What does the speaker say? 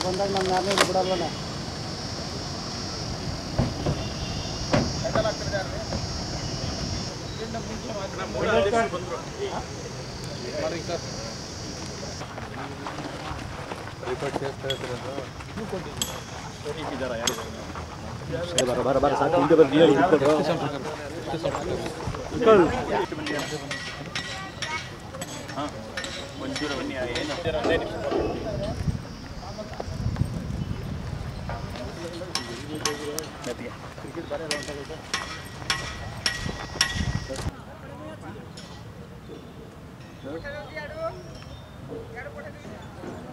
ಬಂದಾಗ ನಮ್ಮ ಯಾರನ್ನೂ ಬಿಡಲ್ಲ. ಒಂಚೂರು ಬನ್ನಿ ಏನು ಕ್ರಿಕೆಟ್ ಬಾರಿ ಅಂತ